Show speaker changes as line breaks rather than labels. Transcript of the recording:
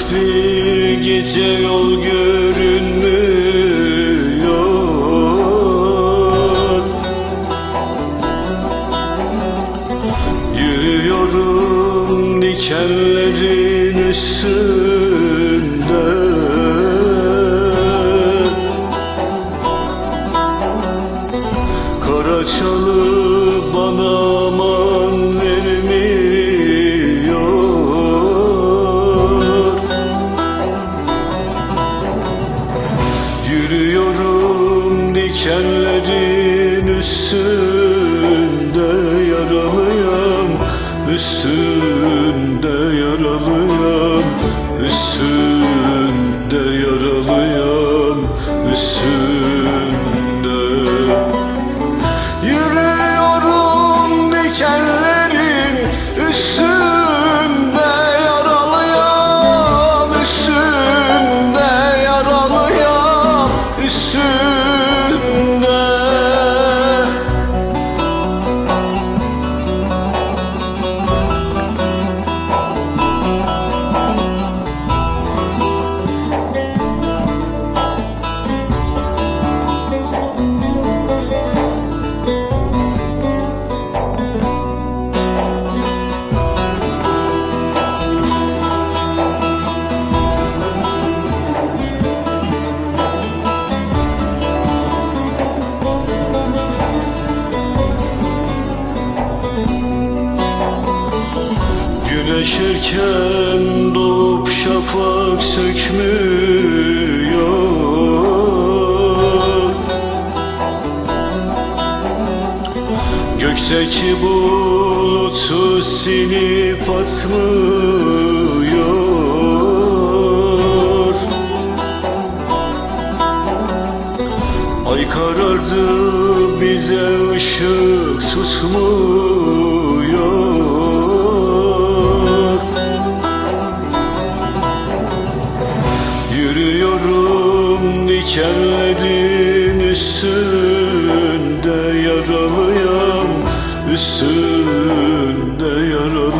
bir gece yol görünmüyor. Yürüyorum dikenlerin üstünde. Karaçalı bana aman vermiyor. Yürüyorum dikenlerin üstünde, yaralıyım üstünde, yaralıyım üstünde, yaralıyım üstünde. Yürüyorum dikenlerin üstünde, yaralıyım üstünde, yaralıyım üstünde. Güneş erken doğup şafak sökmüyor. Gökteki bulutu silip atmıyor. Ay karardı, bize ışık tutmuyor. Yürüyorum dikenlerin üstünde, yaralıyım üstünde, yaralıyım